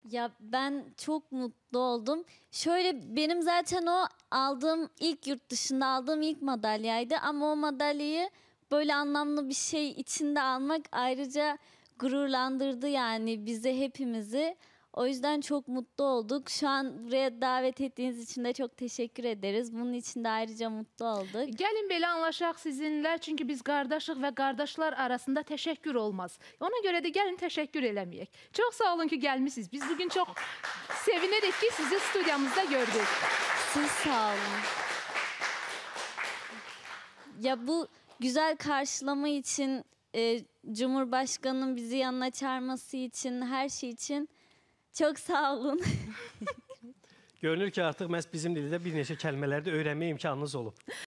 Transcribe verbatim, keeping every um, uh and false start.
Ya ben çok mutlu oldum. Şöyle benim zaten o aldığım ilk yurt dışında aldığım ilk madalyaydı ama o madalyayı böyle anlamlı bir şey içinde almak ayrıca gururlandırdı yani bizi hepimizi. O yüzden çok mutlu olduk. Şu an buraya davet ettiğiniz için de çok teşekkür ederiz. Bunun için de ayrıca mutlu olduk. Gəlin belə anlaşaq sizinlə, çünki biz qardaşıq və qardaşlar arasında təşəkkür olmaz. Ona görə də gəlin təşəkkür eləməyək. Çox sağ olun ki, gəlmişsiniz. Biz bugün çox seviniriz ki, sizi stüdyamızda gördük. Siz sağ olun. Ya bu güzel karşılama için, e, Cumhurbaşkanı'nın bizi yanına çağırması için, her şey için çok sağ olun. Görünür ki, artıq məhz bizim dildə bir neçə kəlmələri də öyrənmə imkanınız olub.